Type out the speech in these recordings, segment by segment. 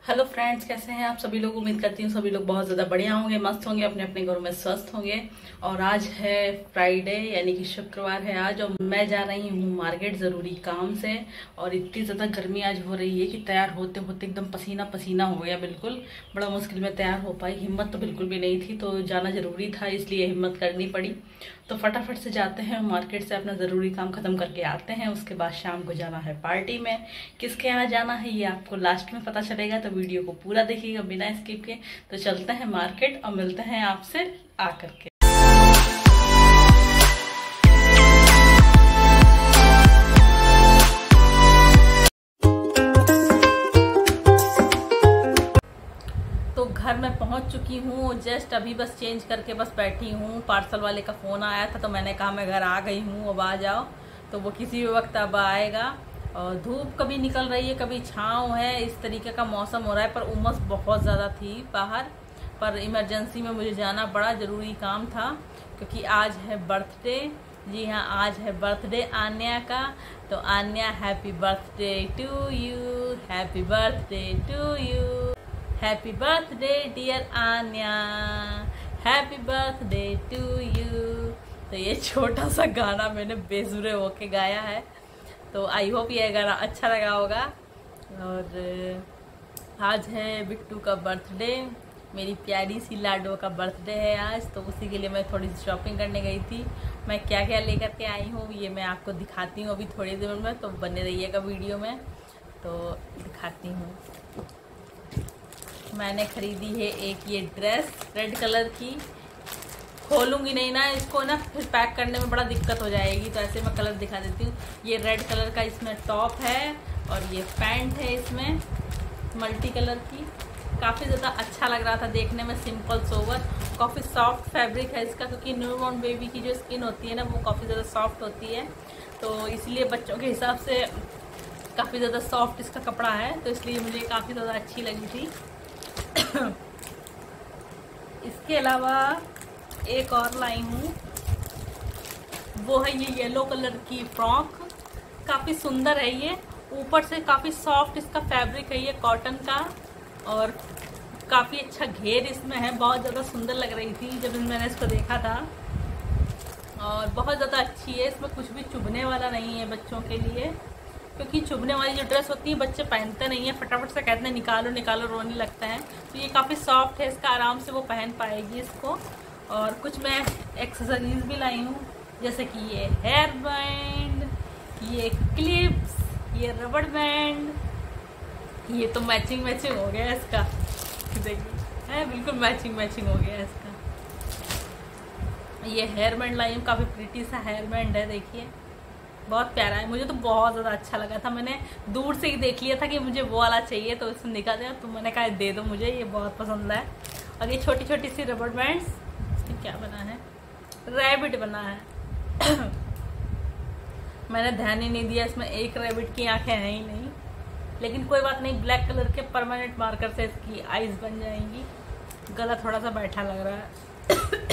Hello friends, कैसे हैं आप सभी लोग। उम्मीद करती हूँ सभी लोग बहुत ज़्यादा बढ़िया होंगे, मस्त होंगे, अपने अपने घरों में स्वस्थ होंगे। और आज है फ्राइडे यानी कि शुक्रवार है आज, और मैं जा रही हूँ मार्केट ज़रूरी काम से। और इतनी ज़्यादा गर्मी आज हो रही है कि तैयार होते होते एकदम पसीना पसीना हो गया। बिल्कुल बड़ा मुश्किल में तैयार हो पाई, हिम्मत तो बिल्कुल भी नहीं थी, तो जाना ज़रूरी था इसलिए हिम्मत करनी पड़ी। तो फटाफट से जाते हैं मार्केट से, अपना ज़रूरी काम ख़त्म करके आते हैं। उसके बाद शाम को जाना है पार्टी में। किसके यहाँ जाना है ये आपको लास्ट में पता चलेगा, तो वीडियो को पूरा देखिएगा बिना स्किप के। तो चलते हैं मार्केट और मिलते हैं आपसे आकर के। तो घर में पहुंच चुकी हूँ, जस्ट अभी बस चेंज करके बस बैठी हूँ। पार्सल वाले का फ़ोन आया था तो मैंने कहा मैं घर आ गई हूँ, अब आ जाओ। तो वो किसी भी वक्त अब आएगा। और धूप कभी निकल रही है कभी छाँव है, इस तरीके का मौसम हो रहा है। पर उमस बहुत ज़्यादा थी बाहर। पर इमरजेंसी में मुझे जाना पड़ा, ज़रूरी काम था, क्योंकि आज है बर्थडे। जी हाँ, आज है बर्थडे आन्या का। तो Anya, happy birthday to you, happy birthday to you, happy birthday dear Anya, happy birthday to you. तो ये छोटा सा गाना मैंने बेसुरे होके गाया है, तो आई होप ये गाना अच्छा लगा होगा। और आज है बिट्टू का बर्थडे, मेरी प्यारी सी लाडो का बर्थडे है आज। तो उसी के लिए मैं थोड़ी सी शॉपिंग करने गई थी। मैं क्या क्या लेकर के आई हूँ ये मैं आपको दिखाती हूँ अभी थोड़ी देर में, तो बने रहिएगा वीडियो में। तो दिखाती हूँ। मैंने खरीदी है एक ये ड्रेस रेड कलर की। खोलूंगी नहीं ना इसको, ना फिर पैक करने में बड़ा दिक्कत हो जाएगी, तो ऐसे मैं कलर दिखा देती हूँ। ये रेड कलर का इसमें टॉप है और ये पैंट है इसमें मल्टी कलर की। काफ़ी ज़्यादा अच्छा लग रहा था देखने में, सिंपल सोवर। काफ़ी सॉफ्ट फैब्रिक है इसका, क्योंकि न्यूबॉर्न बेबी की जो स्किन होती है ना वो काफ़ी ज़्यादा सॉफ्ट होती है, तो इसलिए बच्चों के हिसाब से काफ़ी ज़्यादा सॉफ्ट इसका कपड़ा है, तो इसलिए मुझे काफ़ी ज़्यादा अच्छी लगी थी। इसके अलावा एक और लाई हूँ, वो है ये येलो कलर की फ्रॉक। काफ़ी सुंदर है ये, ऊपर से काफ़ी सॉफ्ट इसका फैब्रिक है ये कॉटन का, और काफ़ी अच्छा घेर इसमें है। बहुत ज़्यादा सुंदर लग रही थी जब मैंने इसको देखा था, और बहुत ज़्यादा अच्छी है। इसमें कुछ भी चुभने वाला नहीं है बच्चों के लिए, क्योंकि चुभने वाली जो ड्रेस होती है बच्चे पहनते नहीं है, फटाफट से कहते हैं निकालो निकालो, रोने लगता है। तो ये काफ़ी सॉफ्ट है इसका, आराम से वो पहन पाएगी इसको। और कुछ मैं एक्सेसरीज भी लाई हूँ, जैसे कि ये हेयर बैंड, ये क्लिप्स, ये रबड़ बैंड। ये तो मैचिंग मैचिंग हो गया इसका, देखिए है बिल्कुल मैचिंग मैचिंग हो गया इसका। ये हेयर बैंड लाई हूँ, काफ़ी प्रिटी सा हेयर बैंड है, देखिए बहुत प्यारा है। मुझे तो बहुत ज़्यादा अच्छा लगा था, मैंने दूर से ही देख लिया था कि मुझे वो वाला चाहिए, तो इसमें निकाल दिया, तो मैंने कहा दे दो मुझे, ये बहुत पसंद है। और ये छोटी छोटी सी रबड़ बैंड्स, इसमें क्या बना है, रैबिट बना है। मैंने ध्यान ही नहीं दिया, इसमें एक रैबिट की आंखें हैं ही नहीं, लेकिन कोई बात नहीं, ब्लैक कलर के परमानेंट मार्कर से इसकी आईज बन जाएंगी। गला थोड़ा सा बैठा लग रहा है।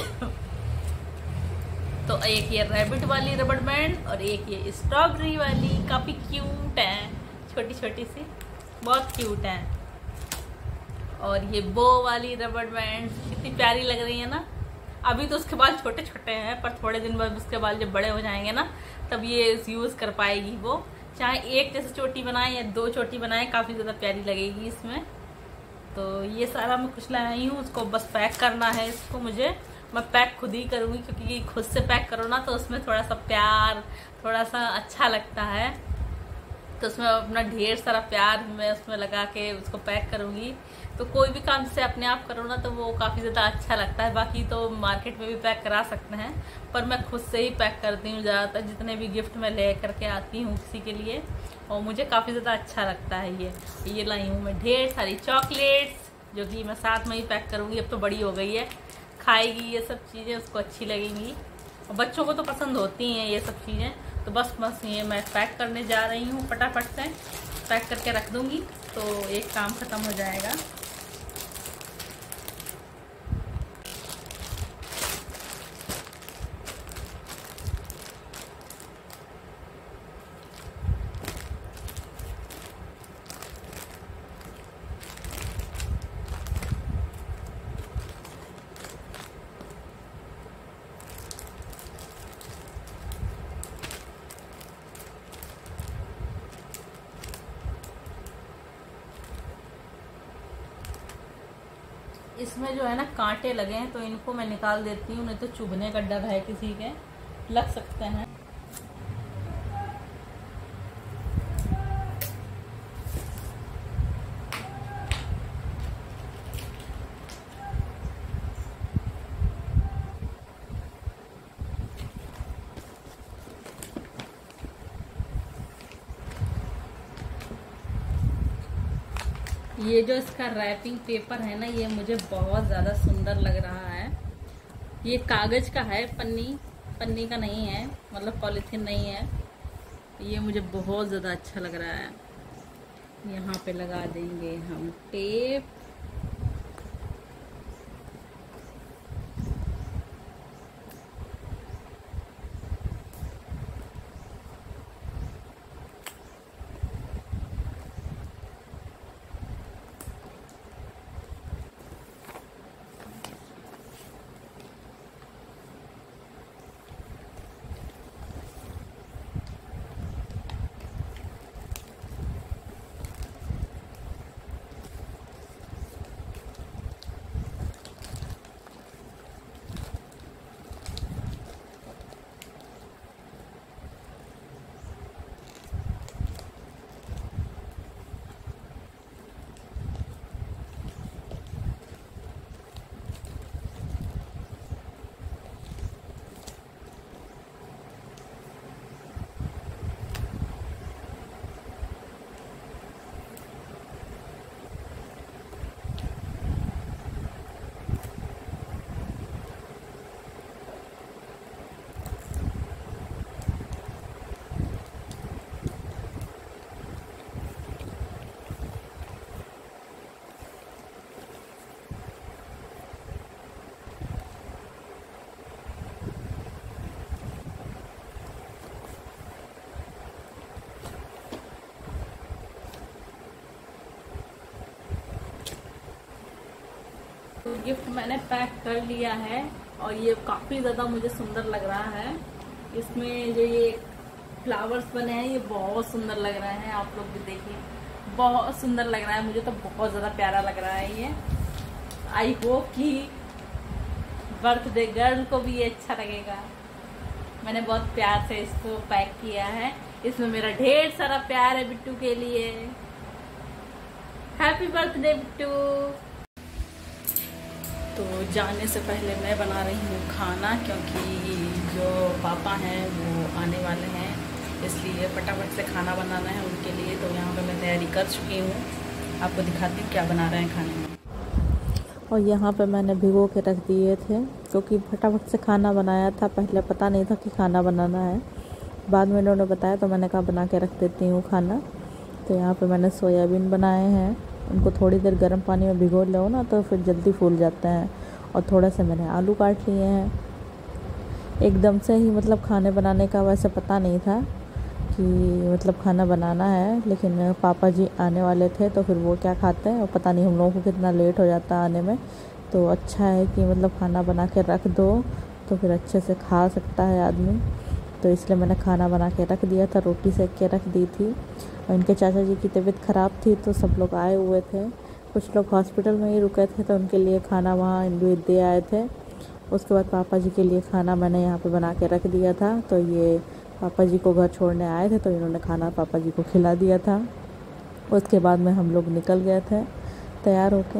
तो एक ये रैबिट वाली रबड़ बैंड और एक ये स्ट्रॉबेरी वाली, काफ़ी क्यूट है, छोटी छोटी सी, बहुत क्यूट है। और ये बो वाली रबड़ बैंड कितनी प्यारी लग रही है ना। अभी तो उसके बाल छोटे छोटे हैं, पर थोड़े दिन बाद उसके बाल जब बड़े हो जाएंगे ना, तब ये यूज़ कर पाएगी वो। चाहे एक जैसे चोटी बनाए या दो चोटी बनाए, काफ़ी ज़्यादा प्यारी लगेगी इसमें। तो ये सारा मैं कुछ लाई हूँ, उसको बस पैक करना है। इसको मैं पैक खुद ही करूँगी, क्योंकि खुद से पैक करो ना तो उसमें थोड़ा सा प्यार, थोड़ा सा अच्छा लगता है। तो उसमें अपना ढेर सारा प्यार मैं उसमें लगा के उसको पैक करूँगी। तो कोई भी काम से अपने आप करो ना तो वो काफ़ी ज़्यादा अच्छा लगता है। बाकी तो मार्केट में भी पैक करा सकते हैं, पर मैं खुद से ही पैक करती हूँ ज़्यादातर, जितने भी गिफ्ट मैं ले करके आती हूँ किसी के लिए, और मुझे काफ़ी ज़्यादा अच्छा लगता है। ये लाई हूँ मैं ढेर सारी चॉकलेट्स, जो कि मैं साथ में ही पैक करूँगी। अब तो बड़ी हो गई है, खाएगी ये सब चीज़ें, उसको अच्छी लगेंगी, और बच्चों को तो पसंद होती हैं ये सब चीज़ें। तो बस ये मैं पैक करने जा रही हूँ, फटाफट से पैक करके रख दूँगी, तो एक काम ख़त्म हो जाएगा। इसमें जो है ना कांटे लगे हैं, तो इनको मैं निकाल देती हूँ, नहीं तो चुभने का डर है, किसी के लग सकते हैं। ये जो इसका रैपिंग पेपर है ना, ये मुझे बहुत ज़्यादा सुंदर लग रहा है। ये कागज़ का है, पन्नी का नहीं है, मतलब पॉलीथीन नहीं है। ये मुझे बहुत ज़्यादा अच्छा लग रहा है। यहाँ पे लगा देंगे हम टेप। गिफ्ट मैंने पैक कर लिया है और ये काफ़ी ज़्यादा मुझे सुंदर लग रहा है। इसमें जो ये फ्लावर्स बने हैं ये बहुत सुंदर लग रहे हैं, आप लोग भी देखिए, बहुत सुंदर लग रहा है। मुझे तो बहुत ज़्यादा प्यारा लग रहा है ये। आई होप कि बर्थडे गर्ल को भी ये अच्छा लगेगा। मैंने बहुत प्यार से इसको पैक किया है। इसमें मेरा ढेर सारा प्यार है बिट्टू के लिए। Happy birthday Bittu. तो जाने से पहले मैं बना रही हूँ खाना, क्योंकि जो पापा हैं वो आने वाले हैं, इसलिए फटाफट से खाना बनाना है उनके लिए। तो यहाँ पे मैं तैयारी कर चुकी हूँ, आपको दिखाती हूँ क्या बना रहे हैं खाने में। और यहाँ पे मैंने भिगो के रख दिए थे, क्योंकि फटाफट से खाना बनाया था। पहले पता नहीं था कि खाना बनाना है, बाद में उन्होंने बताया तो मैंने कहा बना के रख देती हूँ खाना। तो यहाँ पे मैंने सोयाबीन बनाए हैं, उनको थोड़ी देर गर्म पानी में भिगो लो ना तो फिर जल्दी फूल जाते हैं। और थोड़ा से मैंने आलू काट लिए हैं। एकदम से ही मतलब खाने बनाने का वैसे पता नहीं था कि मतलब खाना बनाना है, लेकिन पापा जी आने वाले थे तो फिर वो क्या खाते हैं और पता नहीं हम लोगों को कितना लेट हो जाता है आने में। तो अच्छा है कि मतलब खाना बना के रख दो तो फिर अच्छे से खा सकता है आदमी। तो इसलिए मैंने खाना बना के रख दिया था, रोटी सेक के रख दी थी। और इनके चाचा जी की तबीयत ख़राब थी तो सब लोग आए हुए थे, कुछ लोग हॉस्पिटल में ही रुके थे, तो उनके लिए खाना वहाँ इन्वाइट दे आए थे। उसके बाद पापा जी के लिए खाना मैंने यहाँ पे बना के रख दिया था। तो ये पापा जी को घर छोड़ने आए थे तो इन्होंने खाना पापा जी को खिला दिया था। उसके बाद में हम लोग निकल गए थे तैयार होके।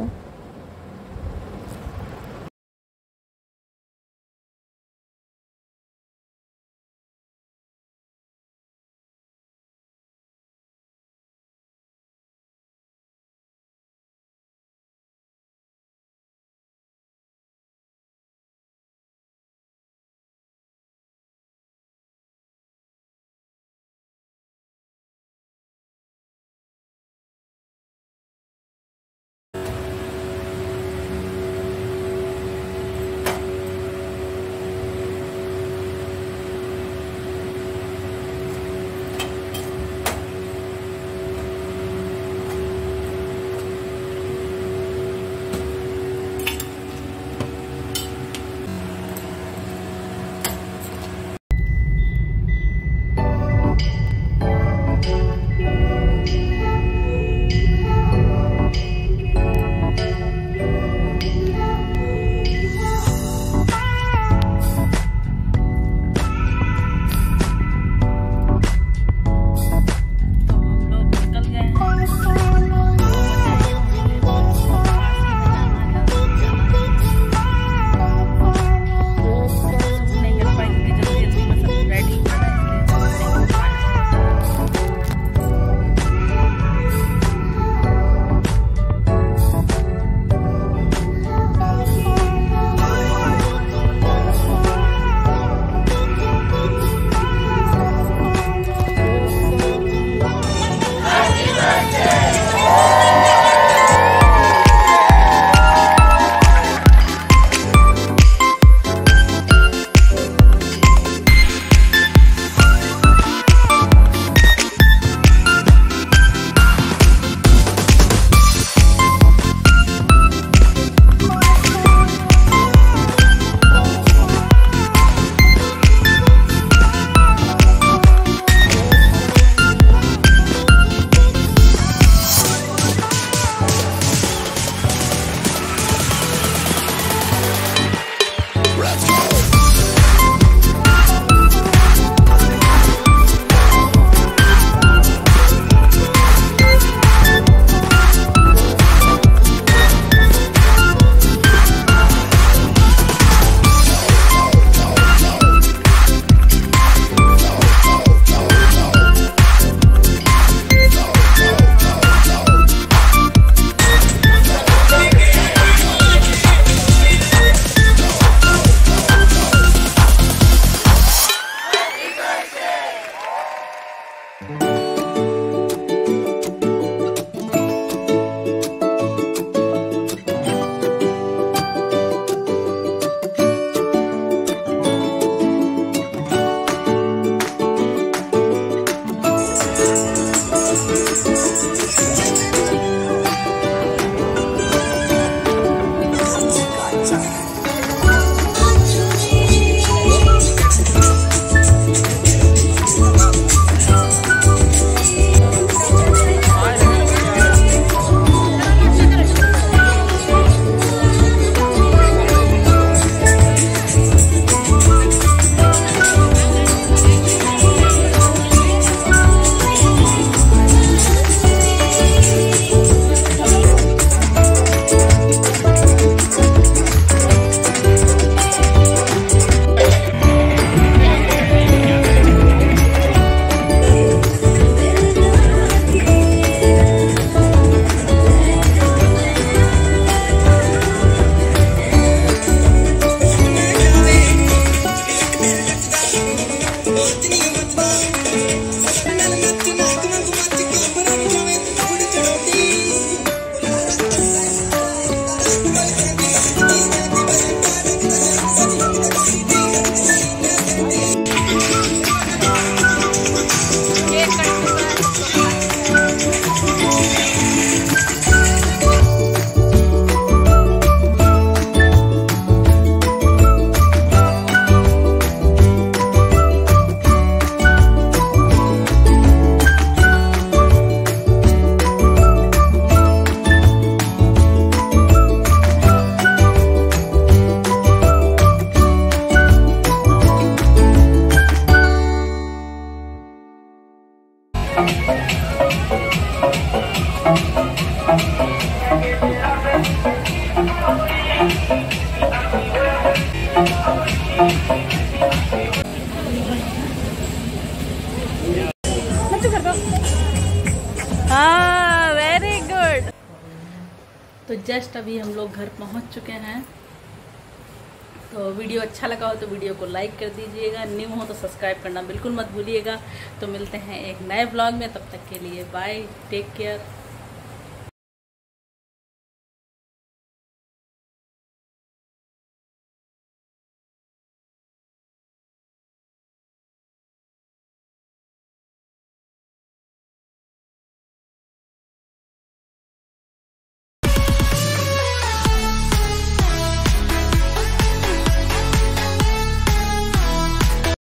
हाँ वेरी गुड। तो जस्ट अभी हम लोग घर पहुंच चुके हैं। तो वीडियो अच्छा लगा हो तो वीडियो को लाइक कर दीजिएगा, न्यू हो तो सब्सक्राइब करना बिल्कुल मत भूलिएगा। तो मिलते हैं एक नए ब्लॉग में, तब तक के लिए बाय, टेक केयर।